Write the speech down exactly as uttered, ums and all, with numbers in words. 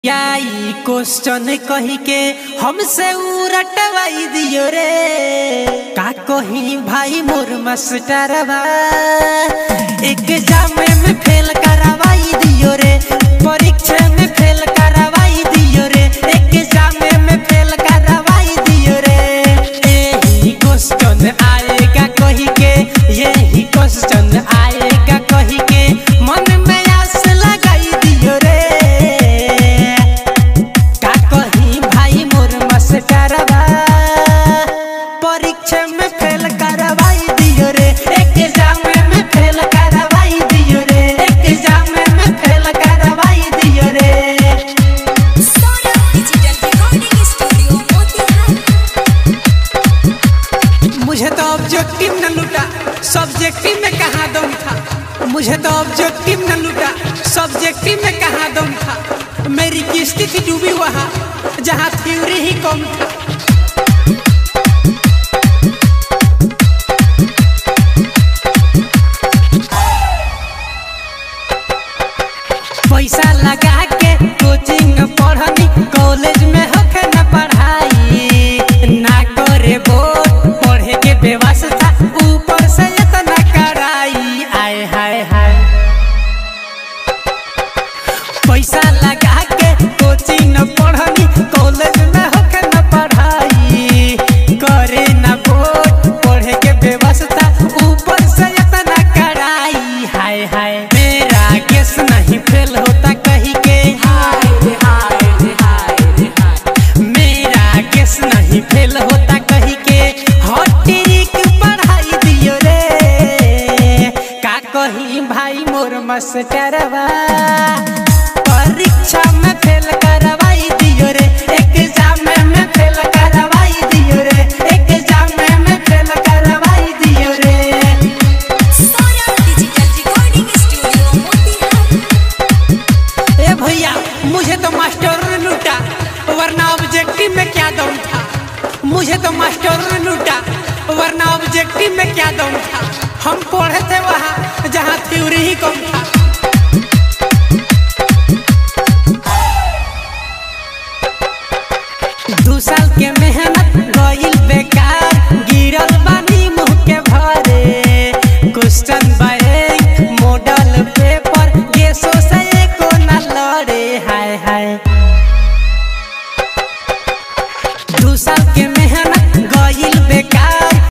याई क्वेश्चन कही के हमसे उरटवाई दियो रे का कही भाई मोर मास्टरवा एग्जाम में फेल करवाई दियो रे परीक्षा में फेल करवाई दियो रे एग्जाम में फेल करवाई दियो रे यही क्वेश्चन आएगा कही के यही क्वेश्चन आएगा कही के मन में आस लगाई दियो रे परीक्षा में फेल करवाई दियो रे एग्जाम में फेल करवाई दियो रे एग्जाम में फेल करवाई दियो रे Sona digital recording studio Motihari. मुझे तो ऑब्जेक्टिव न लूटा सब्जेक्टिव में कहाँ दम था मुझे तो ऑब्जेक्टिव न लूटा सब्जेक्टिव में कहाँ दम था मेरी किस्ती थी डूबी वहाँ जहाँ थ्योरी ही कम था। पैसा लगा के कोचिंग पढ़नी कॉलेज में होके न पढ़ाई ना करे बोर्ड पढ़े के व्यवस्था ऊपर से इतना कराई आए हाय हाय पैसा लगा के कोचिंग पढ़नी कॉलेज में होके न पढ़ाई करे ना बोर्ड पढ़े के व्यवस्था ऊपर से इतना कराई हाय हाय मेरा केस नहीं फेल होता कही के हाय रे हाय रे हाय रे हाय मेरा केस नहीं फेल होता कही के हॉट्रिक पढ़ाई दियो रे का कही भाई मोर मास्टरवा परीक्षा में फेल करवाई दियो रे एग्जाम में फेल करवाई दियो रे एग्जाम में फेल करवाई दियो रे Sona digital recording studio Motihari. ए भैया मुझे तो मास्टर ने लूटा वरना ऑब्जेक्टिव में क्या दम था मुझे तो मास्टर ने लूटा वरना ऑब्जेक्टिव में क्या दम था हम पढ़े थे वहाँ जहाँ थ्योरी ही कम था।